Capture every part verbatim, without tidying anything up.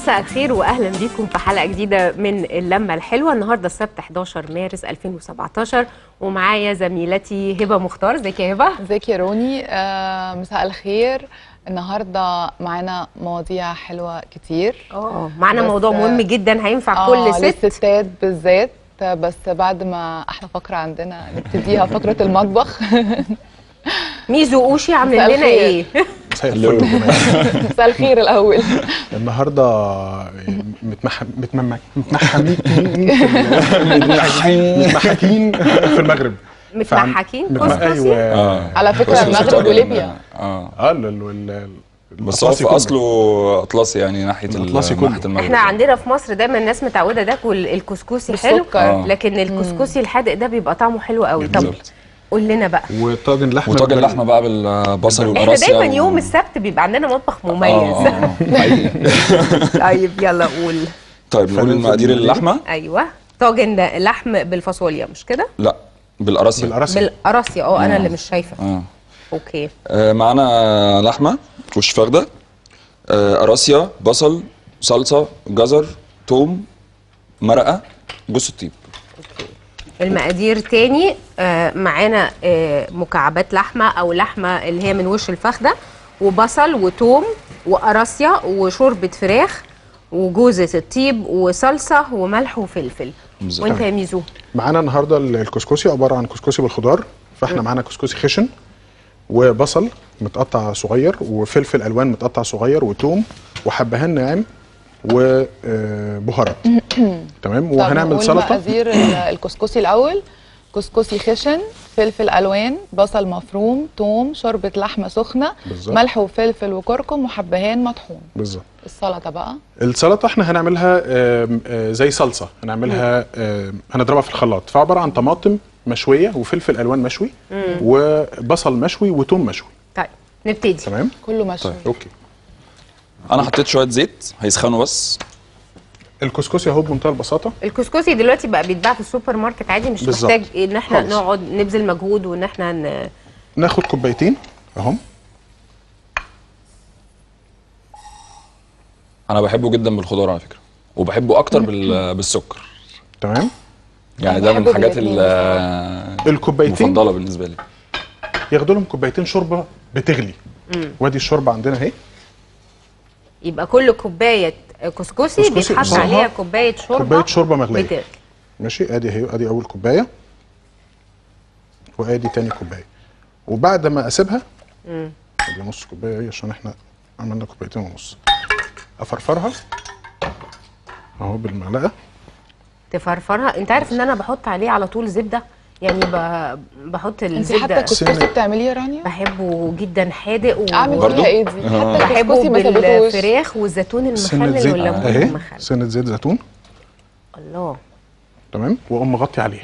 مساء الخير واهلا بيكم في حلقه جديده من اللمه الحلوه. النهارده السبت حداشر مارس ألفين وسبعتاشر ومعايا زميلتي هبه مختار. ازيك يا هبه؟ ازيك يا روني؟ آه مساء الخير. النهارده معانا مواضيع حلوه كتير. اه معانا موضوع مهم جدا هينفع آه كل ست، للستات بالذات، بس بعد ما احلى فقره عندنا نبتديها فقره المطبخ. ميزو اوشي عامل لنا ايه؟ مساء الفل يا جماعه. مساء الخير الاول. النهارده متمح متمح متمحمين متمحكين في المغرب. متمحكين متمح... ايوه آه. على فكره المغرب وليبيا اه اه ال بس هو في اصله اطلسي، يعني ناحيه الاطلسي ناحيه المغرب. احنا عندنا في مصر دايما الناس متعوده تاكل الكسكسي حلو، آه. لكن الكسكسي الحادق ده بيبقى طعمه حلو قوي. طب قول لنا بقى. وطاجن لحمه وطاجن اللحمه بقى بالبصل والقراصيه. احنا دايما يوم السبت بيبقى عندنا مطبخ مميز. طيب يلا قول. طيب نقول المقادير اللحمه. ايوه طاجن لحم بالفاصوليا مش كده؟ لا بالقراصيه. بالقراصيه بالقراصيه اه انا اللي مش شايفه. اه اوكي. آه معانا لحمه وش فخده، آه قراصيه، بصل، صلصه، جزر، توم، مرقه، جوز الطيب. المقادير تاني. آه معانا آه مكعبات لحمه او لحمه اللي هي من وش الفخده، وبصل وتوم وقراصيه وشوربه فراخ وجوزة الطيب وصلصه وملح وفلفل. وانت يا ميزو؟ معانا النهارده الكسكسي عباره عن كسكسي بالخضار، فاحنا معانا كسكسي خشن وبصل متقطع صغير وفلفل الوان متقطع صغير وتوم وحبهان ناعم وبهارات. تمام. وهنعمل سلطه. مقادير الكسكسي الاول: كسكسي خشن، فلفل الوان، بصل مفروم، توم، شوربه لحمه سخنه، بالزبط. ملح وفلفل وكركم وحبهان مطحون. بالظبط. السلطه بقى، السلطه احنا هنعملها زي صلصه، هنعملها هنضربها في الخلاط، فعباره عن طماطم مشويه وفلفل الوان مشوي مم. وبصل مشوي وتوم مشوي. طيب نبتدي. تمام كله مشوي. طيب اوكي. انا حطيت شويه زيت هيسخنوا بس. الكسكسي اهو بمنتهى البساطه. الكسكسي دلوقتي بقى بيتباع في السوبر ماركت عادي، مش بالزبط. محتاج ان احنا خالص. نقعد نبذل مجهود وان احنا ن... ناخد كوبايتين اهم. انا بحبه جدا بالخضار على فكره، وبحبه اكتر بال... بالسكر. تمام. يعني ده من الحاجات الكوبايتين المفضله بالنسبه لي. ياخدوا لهم كوبايتين شوربه بتغلي. مم. وادي الشوربه عندنا اهي. يبقى كل كوبايه كسكسي بيتحط عليها كوبايه شوربه كوبايه شوربه مغليه بتغلي. ماشي. ادي اهي، ادي اول كوبايه وادي تاني كوبايه. وبعد ما اسيبها امم ادي نص كوبايه اهي عشان احنا عملنا كوبايتين ونص. افرفرها اهو بالمعلقه. تفرفرها. انت عارف ان انا بحط عليه على طول زبده، يعني بحط الزبده. انت حتى الكسكسي بتعمليه يا رانيا؟ بحبه جدا حادق و... اعمل فيها ايه دي؟ حتى بحبه بالفراخ والزيتون المخلل والليمون المخلل. سنه زيت زيتون. الله. تمام. واقوم مغطي عليها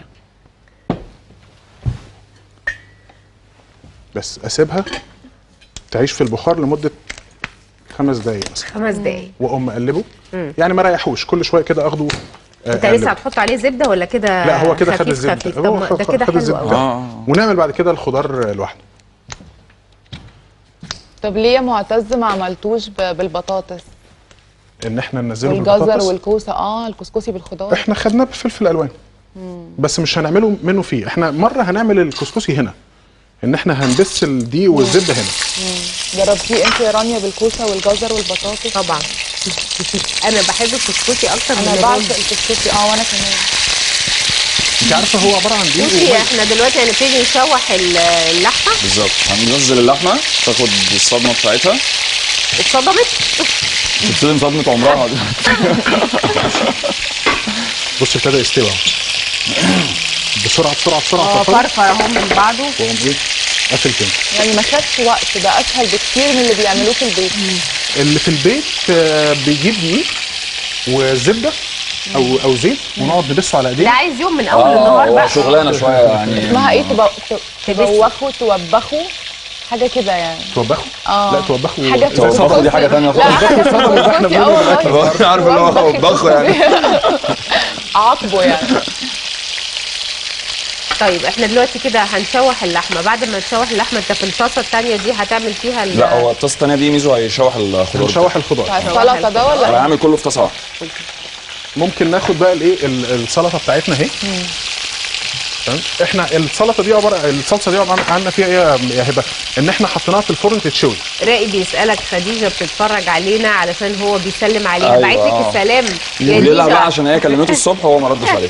بس اسيبها تعيش في البخار لمده خمس دقايق مثلا. خمس دقايق. واقوم مقلبه، يعني ما ريحوش، كل شويه كده اخده. انت لسه هتحط عليه زبده ولا كده؟ لا هو كده خد الزبده. هو ده كده حلو قوي. آه. ونعمل بعد كده الخضار لوحده. طب ليه يا معتز ما عملتوش بالبطاطس؟ ان احنا ننزله بالبطاطس والجزر والكوسه. اه الكسكسي بالخضار احنا خدناه بالفلفل الالوان. مم. بس مش هنعمله منه فيه. احنا مره هنعمل الكسكسي هنا، ان احنا هنبث الدقيق والزبده هنا. جربتيه انت يا رانيا بالكوسه والجزر والبطاطس؟ طبعا. انا بحب الكسكسي اكتر من انا بعشق الكسكسي. اه وانا كمان. انت عارفه هو عباره عن دقيق. بصي احنا دلوقتي هنبتدي نشوح اللحمه. بالظبط. هننزل اللحمه تاخد الصدمه بتاعتها. اتصدمت؟ تبتدي صدمه عمرها. بص ابتدى يستوي بسرعه بسرعه بسرعه. اه فرفر اهو من بعضه. واقوم ايه قافل تاني. يعني ما خدش وقت، ده اسهل بكتير من اللي بيعملوه في البيت. مم. اللي في البيت بيجيب دقيق وزبده او او زيت ونقعد نبصه على ايدينا. ده عايز يوم من اول آه النهار بقى. شغلانه شويه يعني. اسمها ايه؟ تبوخوا توبخوا حاجه كده يعني. توبخوا؟ اه لا توبخوا حاجه توبخوا دي حاجه ثانيه خالص. احنا بنقول عارف اللي هو وبخوا يعني. عاقبه يعني. طيب احنا دلوقتي كده هنشوح اللحمه. بعد ما نشوح اللحمه انت في الطاسه الثانيه دي هتعمل فيها ال- لا هو الطاسه الثانيه دي ميزو هيشوح الخضار. هنشوح الخضار. السلطه ده انا ولا هعمل كله في طاسه واحده. ممكن ناخد بقى الايه ال- السلطه بتاعتنا اهي. تمام. احنا السلطه دي عباره الصلصه دي عباره عن فيها ايه يا- يا هبه؟ ان احنا حطيناها في الفرن تتشوي. راقي بيسالك خديجه بتتفرج علينا علشان هو بيسلم عليها. أيوة، بعت لك آه. السلام يا قولي لها ديجا. بقى عشان هي كلمته الصبح وهو ما ردش عليها.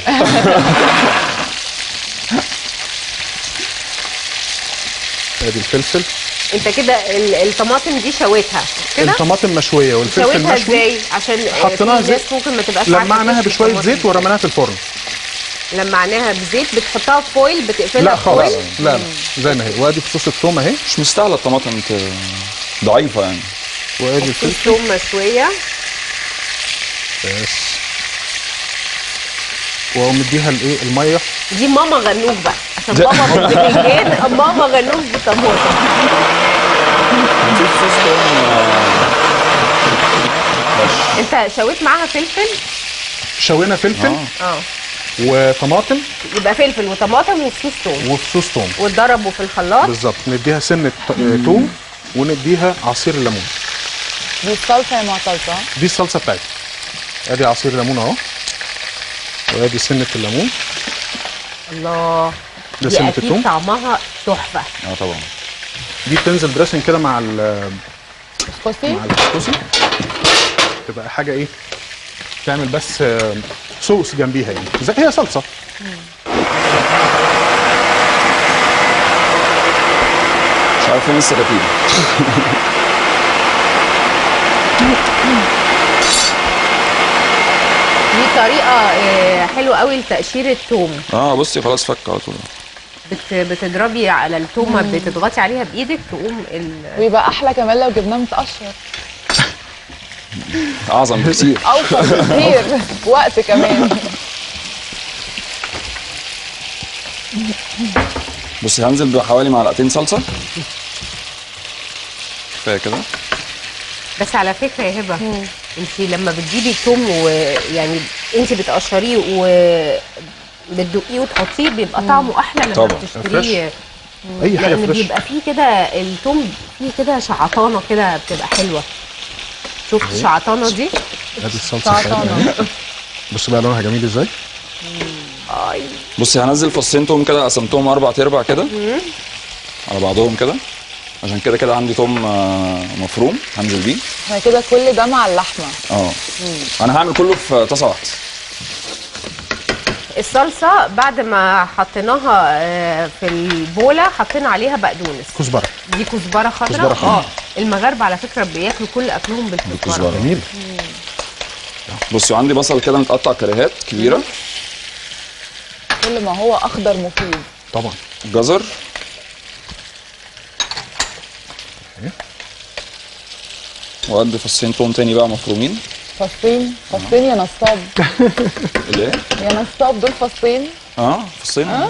ادي الفلفل. انت كده ال- الطماطم دي شويتها كده؟ الطماطم مشويه والفلفل شويتها مشوي. ازاي؟ عشان حطيناها في زيت. ناس ممكن ما تبقاش عارفه لمعناها تشوي بشويه الطماطم. زيت ورميناها في الفرن. لمعناها بزيت بتحطها في فويل بتقفلها لا في خالص، فويل؟ لا لا زي ما هي. وادي فصوص الثوم اهي. مش مستاهله الطماطم ت- ضعيفه يعني. وادي في الفلفل. ثوم مشويه. بس. ومديها الايه الميه. دي ماما غنوج بقى عشان ماما بالبتنجان ماما غنوج بالطماطم. نضيف صوص توم. بس انت شويت معاها فلفل؟ شوينا فلفل اه اه وطماطم يبقى فلفل وطماطم وفصوص ثوم وفصوص ثوم. واتضربوا في الخلاط. بالظبط. نديها سنه ط- توم ونديها عصير الليمون. دي الصلصه يا معتزه؟ دي الصلصه بتاعتي. ادي عصير الليمون اهو. وادي سنه الليمون. الله. ده دي سنه اكيد الثوم. طعمها تحفه. اه طبعا. دي بتنزل دريسنج كده مع ال كوسي مع الكسكسي. تبقى حاجه ايه؟ تعمل بس آه، صوص جنبيها يعني زي هي صلصه. مش عارف فين السكاكين. دي طريقه آه، حلوه قوي لتقشير الثوم. اه بصي خلاص فك على طول. بت بتضربي على التومه بتضغطي عليها بايدك تقوم ال... ويبقى احلى كمان لو جبناه متقشر. اعظم بكتير. اوفر بكتير وقت كمان. بصي هنزل بحوالي معلقتين صلصه. كفايه كده. بس على فكره يا هبه انت لما بتجيبي التوم ويعني انت بتقشريه وبتدقيه وتحطيه بيبقى طعمه احلى لما طبعا. بتشتريه. اي حاجه لان فريش. بيبقى فيه كده التوم فيه كده شعطانه كده بتبقى حلوه. شفت الشعطانه دي؟ ادي الصلصه شعطانة. بتاعتنا اهي. بص بقى لونها جميل ازاي. اي بصي هنزل فصين توم كده قسمتهم اربع ارباع كده على بعضهم كده عشان كده كده عندي توم آه، مفروم هنزل بيه. احنا كده كل ده مع اللحمه. اه انا هعمل كله في طاسه واحده. الصلصه بعد ما حطيناها آه، في البوله حطينا عليها بقدونس. كزبره. دي كزبره خضراء. كزبرة خضراء. اه المغاربه على فكره بياكلوا كل اكلهم بالكزبره. بالكزبرة. جميل. بصي وعندي بصل كده متقطع كريهات كبيره. كل ما هو اخضر مفيد. طبعا. جزر. وقد فصين توم تاني بقى مفرومين. فصين فصين يا نصاب. الايه؟ يا نصاب دول فصين. اه فصين. آه.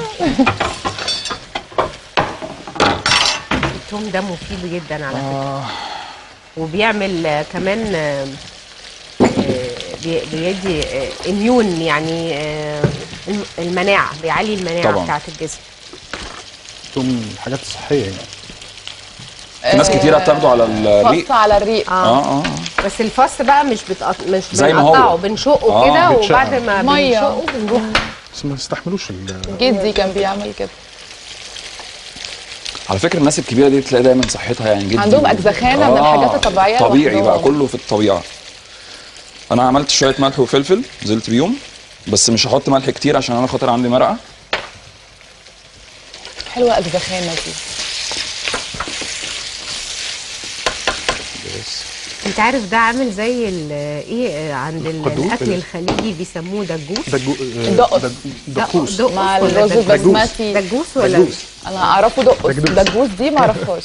التوم ده مفيد جدا على فكره. وبيعمل آه، كمان آه، آه، بي- بيدي آه، اميون يعني آه، الم- المناعه بيعلي المناعه طبعاً. بتاعت الجسم. توم الحاجات الصحيه يعني. في ناس كتير هتاخده على الريق. فص على الريق. اه اه بس الفص بقى مش بتقط... مش زي ما هو. بنقطعه بنشقه آه، كده بيتشق. وبعد ما مية. بنشقه بنروح. بس ما تستحملوش ال- جدي كان بيعمل كده. على فكره الناس الكبيره دي تلاقي دايما صحتها يعني جدا عندهم أجزخانة من الحاجات الطبيعية طبيعي بقى لوحدهم. كله في الطبيعه. انا عملت شويه ملح وفلفل نزلت بيهم بس مش هحط ملح كتير عشان انا خاطر عندي مرقه. حلوه أجزخانة دي. انت عارف ده عامل زي ال- ايه عند ال- القدوس. الاكل الخليجي بيسموه دجوس. دجو... دقس. دج- دقوس. دقوس مع ولا الرز دجوس؟ البسمتي. دجوس ولا دجوس. انا اعرفه دقس. دجدوس. دجوس دي ما اعرفهاش.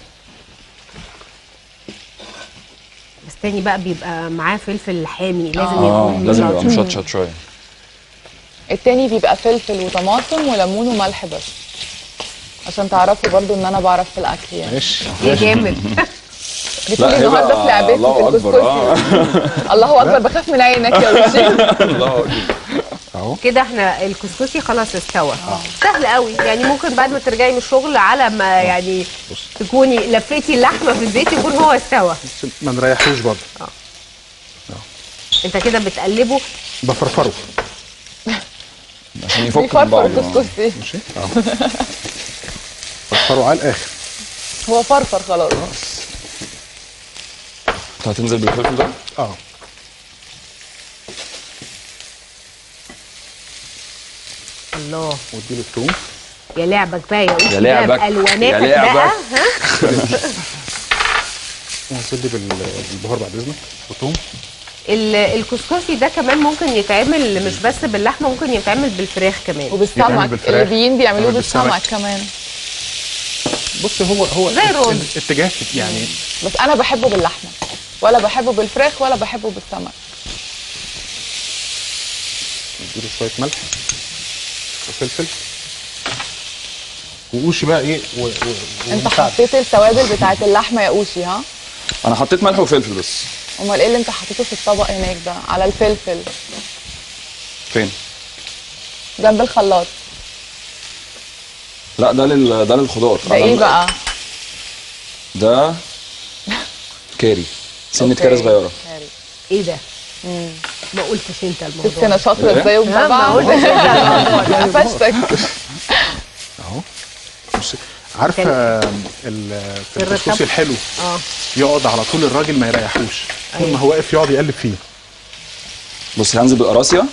بس تاني بقى بيبقى معاه فلفل حامي لازم اه يكون لازم يبقى مشطشط. مشطشط شويه. التاني بيبقى فلفل وطماطم وليمون وملح بس، عشان تعرفوا برضو ان انا بعرف في الاكل يعني. ماشي. يا جامد. بتقولي هي النهارده بقى في لعبتي في الله اكبر. الكسكسي. اه الله اكبر، بخاف من عينك يا وشي. الله اكبر. اهو كده احنا الكسكسي خلاص استوى. سهل قوي يعني، ممكن بعد ما ترجعي من الشغل على ما يعني تكوني لفيتي اللحمه في الزيت يكون هو استوى. بس ما نريحوش برضه. اه انت كده بتقلبه بفرفره عشان يفك من بيفرفر بعض. الكسكسي. ماشي اهو. فرفره على الاخر. هو فرفر خلاص. انت هتنزل بالفلفل ده؟ اه الله. واديله الثوم. يا لعبك بقى يا يا لعبك الواناتك يا لعبك. بقى ها. وهنزل بال- بالبهار بعد اذنك وثوم. ال- الكسكسي ده كمان ممكن يتعمل مش بس باللحمه، ممكن يتعمل بالفراخ كمان. يتعمل وبالسمك، بالفراخ. الليبيين بيعملوه يتعمل بالسمك. بالسمك كمان. بص هو هو زي الرز. ال- اتجاه يعني. بس انا بحبه باللحمه، ولا بحبه بالفراخ، ولا بحبه بالسمك. نديله شويه ملح وفلفل وقوشي بقى ايه و... و... انت ومساعدة. حطيت التوابل بتاعت اللحمه يا اوشي ها؟ انا حطيت ملح وفلفل بس. امال ايه اللي انت حطيته في الطبق هناك ده على الفلفل فين؟ جنب الخلاط؟ لا ده لل ده للخضار. ده ايه أنا- بقى؟ ده كاري، سنه أوكي. كاري صغيره. ايه ده؟ ما قلتش انت الموضوع. شفت انا شاطره إيه؟ ازاي لا، ما ومتابعه؟ قلتش انت الموضوع. قفشتك. اهو بصي عارفه ال- في الرشاب. الكسكسي الحلو اه يقعد على طول الراجل ما يريحوش طول ما هو واقف يقعد يقلب فيه. بص هنزل بالقراصيه،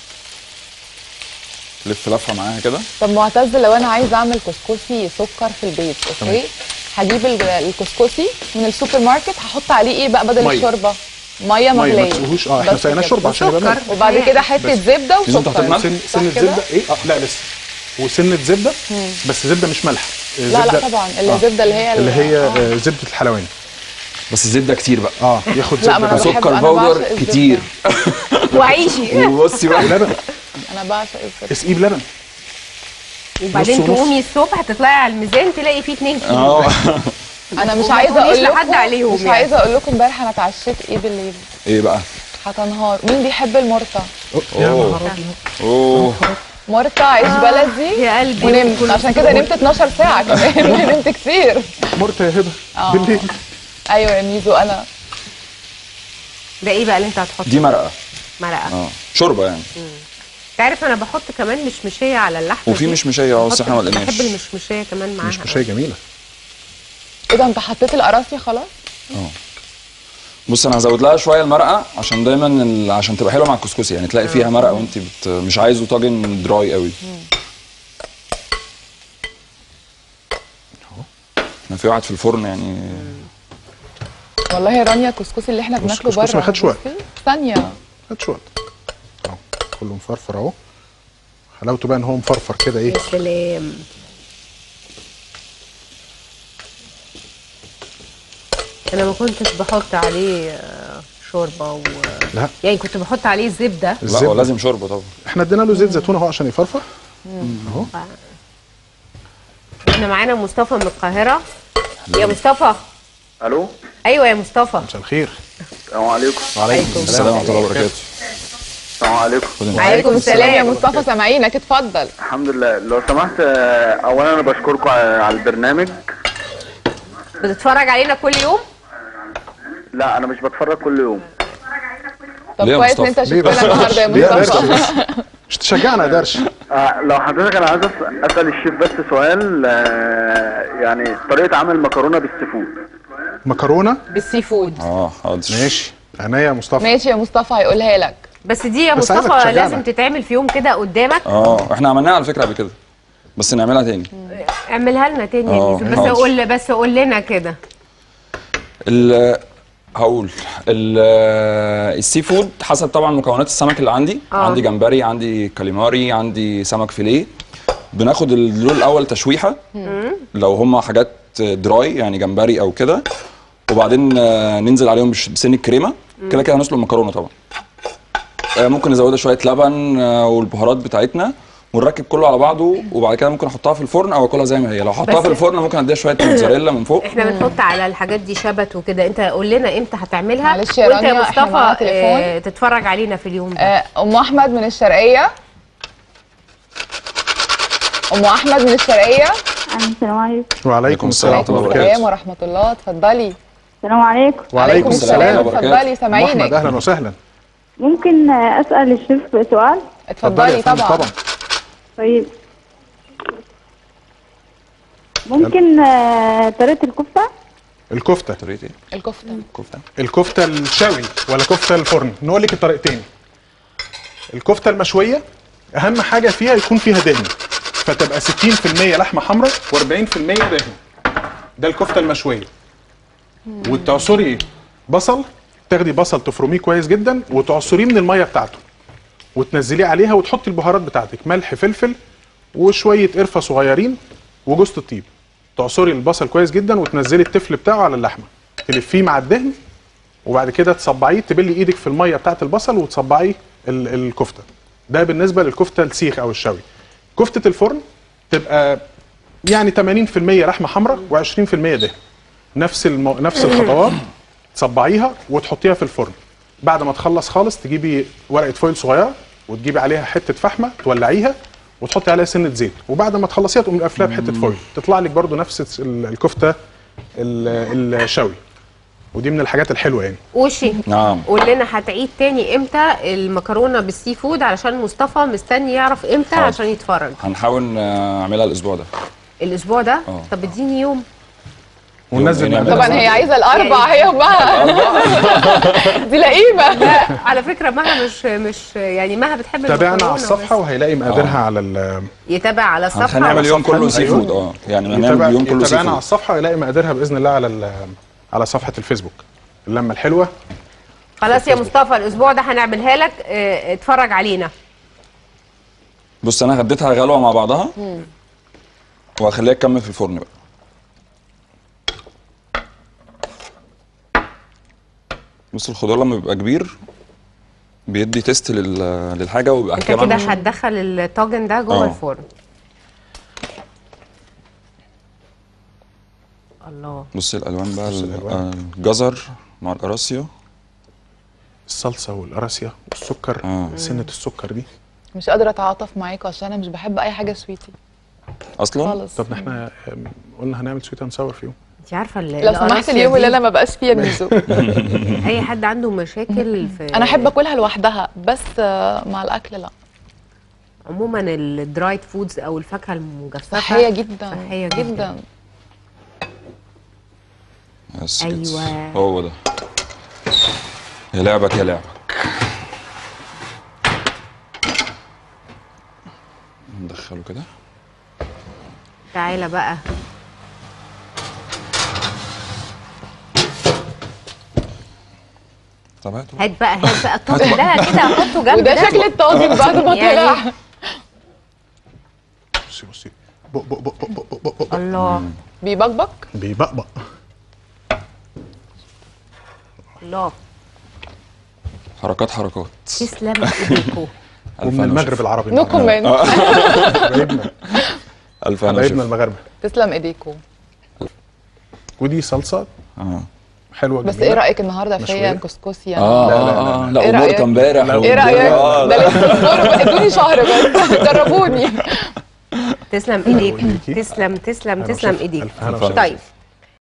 لف لفه معاها كده. طب معتز، لو انا عايزه اعمل كسكسي سكر في البيت، تمام. اوكي؟ هجيب ال- الكسكسي من السوبر ماركت، هحط عليه ايه بقى بدل مية. الشوربه؟ ميه ميه ما مغليه. تسقوهوش. اه احنا بس سقيناه كده. شوربه عشان يبقى وسكر. ملح. وبعد كده حته بس. زبده لازم تحط وسكر. ملح؟ سن صح سنه كده؟ زبده ايه اه لا لسه وسنه زبده بس زبده مش ملح. لا لا طبعا الزبده اللي هي اللي هي آه. آه، زبده الحلواني. بس الزبده كتير بقى. اه ياخد لا، ما زبده أنا بس. بحب- سكر أنا باودر بعشق الزبدة. كتير. وعيشي. وبصي بقى ولبن انا بعشق الزبده. اسقيه بلبن. وبعدين نص ونص. تقومي الصبح تطلعي على الميزان تلاقي فيه اتنين كيلو. اه انا مش وما عايزه تقوليش اقول لحد لكم عليهم مش يعني. عايزه اقول لكم امبارح انا اتعشيت ايه بالليل. ايه بقى؟ هتنهار. مين بيحب المرطه؟ يا أوه. نهار أبيض. اوه مرطه عيش بلدي. يا قلبي. ونمت كل عشان كده نمت اتناشر ساعه كمان. نمت كتير. مرت يا هبه آه. بالليل. ايوه يا ميزو انا ده ايه بقى اللي انت هتحطه؟ دي مرقه. مرقه. اه شوربه يعني. انت عارف انا بحط كمان مشمشيه على اللحمه وفي دي. مشمشيه اه بس بحط- احنا ما لقيناش. بحب المشمشيه كمان معاها. مش مشايه جميله. ايه ده؟ انت حطيت القراصيه خلاص؟ بص انا هزود لها شويه المرقه عشان دايما ال... عشان تبقى حلوه مع الكسكسي يعني تلاقي فيها مرقه وانت بت... مش عايزه طاجن دراي قوي. احنا في واحد في الفرن يعني. والله يا رانيا الكسكسي اللي احنا بص، بناكله كسكسي بره ما خدش وقت. بصي، ثانيه. هات شويه اهو كله مفرفر اهو. حلاوته بقى ان هو مفرفر كده ايه. يا سلام. انا ما كنتش بحط عليه آه، شوربه و لا يعني كنت بحط عليه زبده. لا هو الزبدة. لازم شوربه طبعا. احنا ادينا له زيت زيتون اهو عشان يفرفر اهو. احنا معانا مصطفى من القاهره. يا مصطفى. الو ايوه يا مصطفى. مساء الخير. السلام عليكم. وعليكم السلام ورحمه الله وبركاته. السلام عليكم. عليكم السلام يا السلام. مصطفى، سامعينك اتفضل. الحمد لله. لو سمحت آه، اولا انا بشكركم على على البرنامج. بتتفرج علينا كل يوم؟ لا انا مش بتفرج كل يوم. طب ليه يا كويس ان مصطفى؟ انت ليه بس؟ شفتنا النهارده يا ليه يا مصطفى. درش؟ مش تشجعنا يا درش. آه، لو حضرتك انا عايز أس- اسال الشيف بس سؤال آه، يعني طريقه عمل مكرونه بالسي فود. مكرونه بالسي فود. اه حاضر. ماشي عينيا يا مصطفى. ماشي يا مصطفى هيقولها لك. بس دي يا بس عايزك مصطفى تشجعنا. لازم تتعمل في يوم كده قدامك. اه احنا عملناها على فكره قبل كده بس نعملها تاني. اعملها لنا تاني يا اه، ميزو. بس حاضر. قول بس قول لنا كده. ال هقول ال- السي فود حسب طبعا مكونات السمك اللي عندي. اه. عندي جمبري، عندي كاليماري، عندي سمك فيليه. بناخد اللون الاول تشويحه لو هم حاجات دراي يعني جمبري او كده، وبعدين آه، ننزل عليهم بش- بسن الكريمه. كده كده هنسلق المكرونه طبعا. آه، ممكن نزودها شويه لبن آه، والبهارات بتاعتنا ونركب كله على بعضه، وبعد كده ممكن احطها في الفرن او اكلها زي ما هي. لو حطها بس- في الفرن ممكن اديها شويه موتزاريلا من فوق. احنا بنحط على الحاجات دي شبت وكده. انت قول لنا امتى هتعملها. معلش يا وانت يا رانيا، احنا معانا مصطفى تليفون. آه، تتفرج علينا في اليوم ده. آه، ام احمد من الشرقيه. ام احمد من الشرقيه. السلام عليكم. وعليكم السلام ورحمه الله السلام وبركاته. ورحمه الله. اتفضلي. السلام عليكم. وعليكم السلام. اتفضلي سامعينك. احمد اهلا وسهلا. ممكن اسال الشيف سؤال؟ اتفضلي يا فندم، طبعا. طبعا. طيب ممكن آه، طريقه الكفته؟ الكفته طريقه ايه؟ الكفته. كفته. الكفته الشوي ولا كفته الفرن؟ نقول لك الطريقتين. الكفته المشويه اهم حاجه فيها يكون فيها دهن، فتبقى ستين في المية لحمه حمراء وأربعين في المية دهن. ده الكفته المشويه. وتعصري بصل، تاخدي بصل تفرميه كويس جدا وتعصريه من الميه بتاعته وتنزليه عليها وتحطي البهارات بتاعتك، ملح فلفل وشويه قرفه صغيرين وجوز الطيب. تعصري البصل كويس جدا وتنزلي التفل بتاعه على اللحمه، تلفيه مع الدهن وبعد كده تصبعيه، تبلي ايدك في الميه بتاعت البصل وتصبعيه ال- الكفته. ده بالنسبه للكفته السيخ او الشوي. كفته الفرن تبقى يعني ثمانين في المية لحمه حمراء وعشرين في المية دهن. نفس المو... نفس الخطوات، تصبعيها وتحطيها في الفرن. بعد ما تخلص خالص تجيبي ورقه فويل صغيره وتجيبي عليها حته فحمه تولعيها وتحطي عليها سنه زيت، وبعد ما تخلصيها تقومي قافلاها بحته فويل، تطلع لك برده نفس ال- الكفته ال- الشوي. ودي من الحاجات الحلوه يعني. وشي نعم. قول لنا هتعيد تاني امتى المكرونه بالسي فود، علشان مصطفى مستني يعرف امتى حاضر. عشان يتفرج. هنحاول نعملها الاسبوع ده. الاسبوع ده؟ اه. طب اديني يوم. وننزل يوم- مقاديرها. طبعا هي عايزه الاربع هي ومها. دي لئيمه. على فكره مها مش مش يعني مها بتحب تابعنا المكرونه على الصفحه بس. وهيلاقي مقاديرها على ال يتابع على الصفحه. هنعمل على يوم الصفحة. كله سي أيوه. فود. اه يعني هنعمل يتابع يوم كله سي يتابعنا على فود. الصفحه ويلاقي مقاديرها باذن الله على ال- على صفحه الفيسبوك اللمه الحلوه. خلاص يا مصطفى الاسبوع ده هنعملها لك، اه، اتفرج علينا. بص انا غديتها غلوه مع بعضها وهخليها تكمل في الفرن بقى. بص الخضار لما بيبقى كبير بيدي تيست لل- للحاجه وبيبقى انت كده كمان. هتدخل الطاجن ده جوه اه. الفرن. الله. بص الالوان بقى، بص ال- الألوان. الجزر مع القراصية. الصلصه والقراصيه والسكر. آه. سنه السكر دي مش قادره اتعاطف معاكوا عشان انا مش بحب اي حاجه سويتي اصلا خالص. طب احنا آم، قلنا هنعمل سويت اند ساور في يوم. انت عارفه ال- لو سمحت القراصية اليوم دي اللي انا ما بقاش فيها ميزو. اي حد عنده مشاكل في انا احب اكلها لوحدها بس آه، مع الاكل لا. عموما الدرايد فودز او الفاكهه المجففه صحيه جدا. صحيه جدا, جدا. بس كده. أيوة. هو ده. يا لعبك يا لعبك. ندخله كده. تعالى بقى. طب هاتوا. هات بقى هات بقى الطاجن ده كده حطه جنب وده ده. شكل الطاجن بعد ما يعني- طلع. بصي بصي بق بق بق بق بق بق بق. الله بيبقبق. بيبقبق. الله. حركات حركات. تسلم ايديكوا. ألف ومن أنا المغرب وشوف. العربي. نو كومنت. حبايبنا ألف أنا حبايبنا وشوف. المغاربه. تسلم ايديكوا. ودي صلصه اه حلوه بس جميلة. ايه رايك النهارده فيها مشوية؟ كسكسي يعني؟ اه لا، لا، لا، اه لا. لا إيه امورك رأيك؟ امبارح. ايه رايك؟ آه، ده لا. لسه تصبروا ادوني شهر بس جربوني. تسلم ايديك. أقول ليكي. تسلم تسلم أنا تسلم وشوف. ايديك. ألف هنا ألف وشوف. طيب